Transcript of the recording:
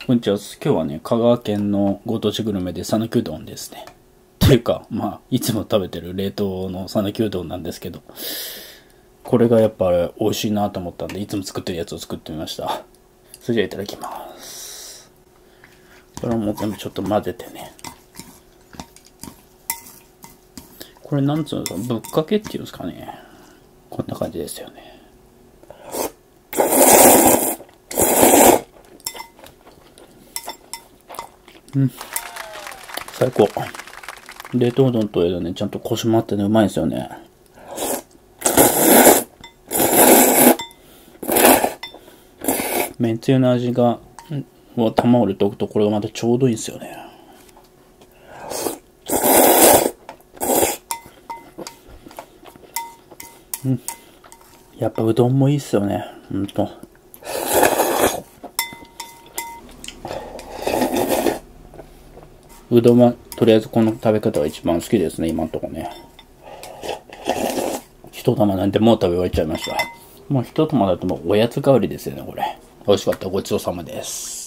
こんにちは。今日はね、香川県のご当地グルメで讃岐うどんですね。っていうか、いつも食べてる冷凍の讃岐うどんなんですけど、これがやっぱ美味しいなと思ったんで、いつも作ってるやつを作ってみました。それじゃあいただきます。これも全部ちょっと混ぜてね。これなんつうの、ぶっかけっていうんですかね。こんな感じですよね。最高。冷凍うどんといえどね、ちゃんとコシもあってね、うまいんですよね。めんつゆの味が、卵で溶くとこれがまたちょうどいいんですよね。やっぱうどんもいいっすよね。うどんはとりあえずこの食べ方が一番好きですね、今んとこね。一玉なんてもう食べ終わっちゃいました。もう一玉だともうおやつ代わりですよね、これ。美味しかった。ごちそうさまです。